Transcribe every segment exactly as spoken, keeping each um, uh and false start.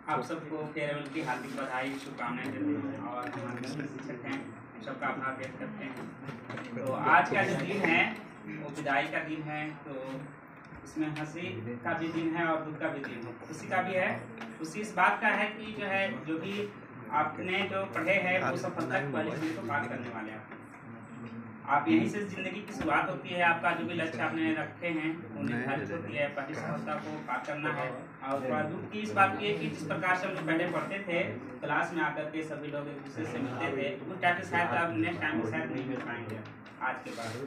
आप सबको फेयरवेल की हार्दिक बधाई शुभकामनाएं देते हैं और हमारे जो शिक्षक हैं सबका आभार व्यक्त करते हैं। तो आज का जो दिन है वो विदाई का दिन है, तो इसमें हंसी का भी दिन है और दुख का भी दिन है। खुशी का भी है। खुशी इस बात का है कि जो है जो भी आपने जो पढ़े हैं वो सफलता की पहली सीढ़ी को पार करने वाले हैं। आप यहीं से जिंदगी की शुरुआत होती है। आपका जो भी लक्ष्य आपने रखे हैं वो निर्धारित होती है, पहली सफलता को पार करना है। और थोड़ा दुख की इस बात की है कि जिस प्रकार से हम लोग पहले पढ़ते थे क्लास में आकर के सभी लोग एक दूसरे से मिलते थे, उस टाइप से शायद आप नेक्स्ट टाइम में शायद नहीं मिल पाएंगे आज के बाद।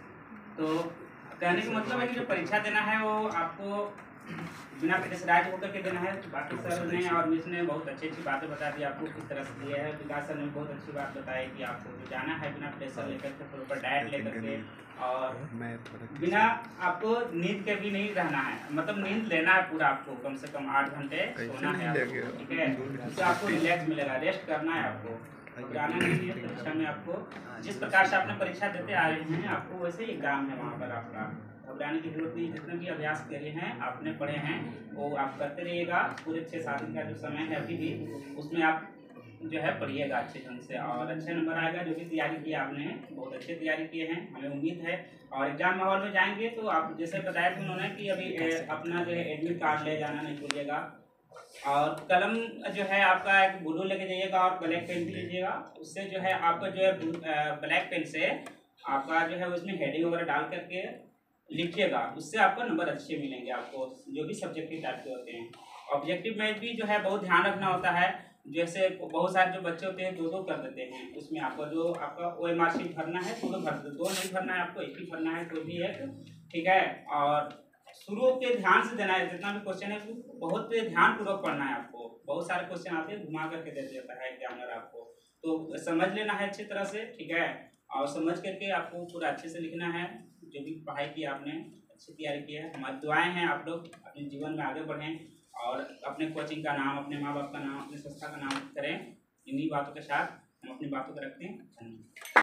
तो कहने का मतलब है कि जो परीक्षा देना है वो आपको बिना प्रेशराइज होकर के देना है। बाकी सर ने और मिस ने बहुत अच्छी अच्छी बातें बता दी आपको किस तरह से दिया है। विकास सर ने बहुत अच्छी बात बताई कि आपको जो जाना है बिना प्रेशर लेकर के, प्रॉपर डाइट लेकर के और बिना आपको नींद के भी नहीं रहना है। मतलब नींद लेना है पूरा, आपको कम से कम आठ घंटे सोना है आपको, ठीक है। उससे आपको रिलैक्स मिलेगा, रेस्ट करना है आपको, जाना नहीं है परीक्षा में। आपको जिस प्रकार से आपने परीक्षा देते आ रहे हैं आपको वैसे ही एग्जाम है वहाँ पर। आपका घबराने की जरूरत नहीं। जितने भी अभ्यास करे हैं आपने पढ़े हैं वो आप करते रहिएगा। पूरे छः सात दिन का जो समय है अभी भी उसमें आप जो है पढ़िएगा अच्छे ढंग से और अच्छे नंबर आएगा। जो भी तैयारी की आपने बहुत अच्छी तैयारी किए हैं, हमें उम्मीद है। और एग्जाम माहौल में जाएंगे तो आप जैसे बताया था उन्होंने कि अभी अपना जो है एडमिट कार्ड ले जाना नहीं भूलिएगा। और कलम जो है आपका एक ब्लू लेके जाइएगा और ब्लैक पेन भी लीजिएगा। उससे जो है आपका जो है ब्लैक पेन से आपका जो है उसमें हेडिंग वगैरह डाल करके लिखिएगा, उससे आपको नंबर अच्छे मिलेंगे। आपको जो भी सब्जेक्टिव टाइप के होते हैं, ऑब्जेक्टिव में भी जो है बहुत ध्यान रखना होता है। जैसे बहुत सारे जो बच्चे होते हैं दो दो कर देते हैं, उसमें आपको जो आपका ओ एम आर शीट भरना है तो दो भर दो, दो नहीं भरना है आपको, एक ही भरना है, कोई भी एक, ठीक है। और शुरू के ध्यान से देना है, जितना भी क्वेश्चन है बहुत ध्यान पूर्वक पढ़ना है आपको। बहुत सारे क्वेश्चन आते हैं घुमा करके दे देता है एग्जामिनर आपको, तो समझ लेना है अच्छी तरह से, ठीक है। और समझ करके आपको पूरा अच्छे से लिखना है। जो भी पढ़ाई की आपने अच्छी तैयारी की है, हमारी दुआएं हैं आप लोग अपने जीवन में आगे बढ़ें और अपने कोचिंग का नाम, अपने माँ बाप का नाम, अपने संस्था का नाम करें। इन्हीं बातों के साथ हम अपनी बातों को रखते हैं। धन्यवाद।